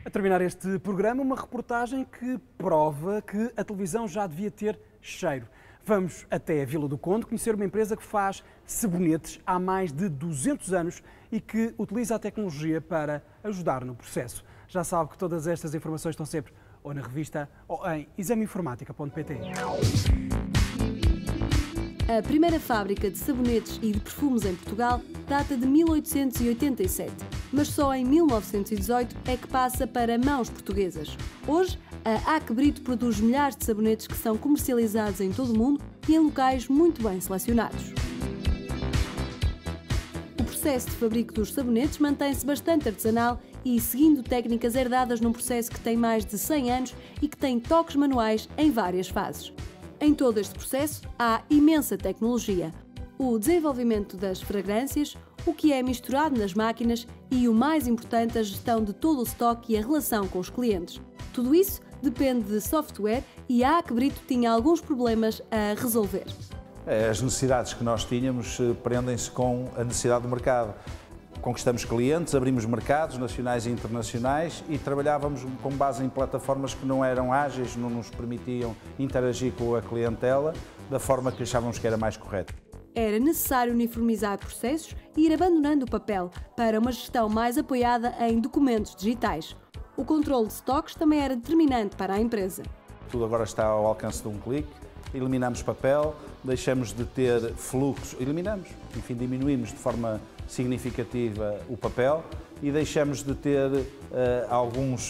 A terminar este programa, uma reportagem que prova que a televisão já devia ter cheiro. Vamos até a Vila do Conde conhecer uma empresa que faz sabonetes há mais de 200 anos e que utiliza a tecnologia para ajudar no processo. Já sabe que todas estas informações estão sempre ou na revista ou em exameinformatica.pt. A primeira fábrica de sabonetes e de perfumes em Portugal data de 1887, mas só em 1918 é que passa para mãos portuguesas. Hoje, a Aque Brito produz milhares de sabonetes que são comercializados em todo o mundo e em locais muito bem selecionados. O processo de fabrico dos sabonetes mantém-se bastante artesanal e seguindo técnicas herdadas num processo que tem mais de 100 anos e que tem toques manuais em várias fases. Em todo este processo há imensa tecnologia. O desenvolvimento das fragrâncias, o que é misturado nas máquinas e, o mais importante, a gestão de todo o estoque e a relação com os clientes. Tudo isso depende de software e a Aque Brito tinha alguns problemas a resolver. As necessidades que nós tínhamos prendem-se com a necessidade do mercado. Conquistamos clientes, abrimos mercados nacionais e internacionais e trabalhávamos com base em plataformas que não eram ágeis, não nos permitiam interagir com a clientela da forma que achávamos que era mais correta. Era necessário uniformizar processos e ir abandonando o papel para uma gestão mais apoiada em documentos digitais. O controle de estoques também era determinante para a empresa. Tudo agora está ao alcance de um clique, eliminamos papel, deixamos de ter fluxos, diminuímos de forma significativa o papel e deixamos de ter alguns,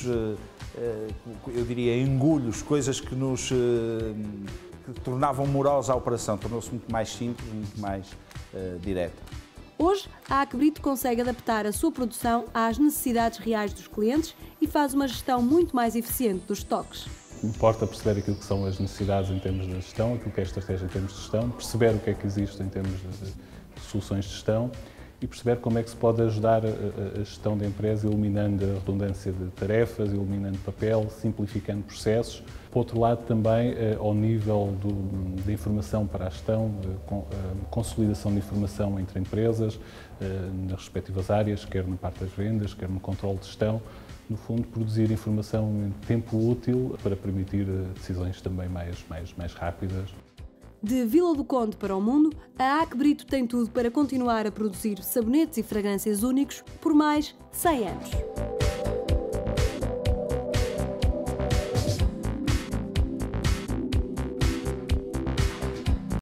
eu diria, engulhos, coisas que nos que tornavam morosa a operação, tornou-se muito mais simples, muito mais direta. Hoje, a Aque Brito consegue adaptar a sua produção às necessidades reais dos clientes e faz uma gestão muito mais eficiente dos estoques. Importa perceber aquilo que são as necessidades em termos de gestão, aquilo que é a estratégia em termos de gestão, perceber o que é que existe em termos de soluções de gestão e perceber como é que se pode ajudar a gestão da empresa, eliminando a redundância de tarefas, eliminando papel, simplificando processos. Por outro lado, também, ao nível da informação para a gestão, consolidação de informação entre empresas, nas respectivas áreas, quer na parte das vendas, quer no controle de gestão, no fundo, produzir informação em tempo útil para permitir decisões também mais rápidas. De Vila do Conde para o mundo, a Aque Brito tem tudo para continuar a produzir sabonetes e fragrâncias únicos por mais 100 anos.